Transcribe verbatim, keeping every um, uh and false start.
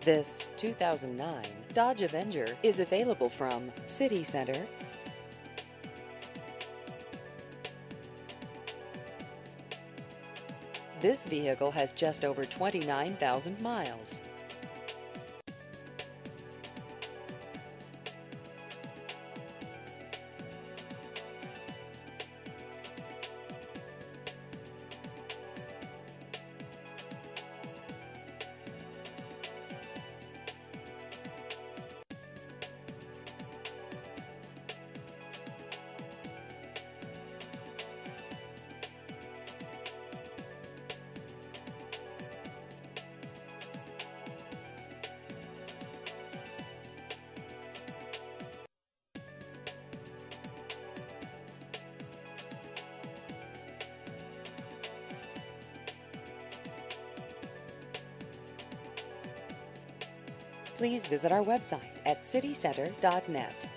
This two thousand nine Dodge Avenger is available from City Center. This vehicle has just over twenty-nine thousand miles. Please visit our website at city center dot net.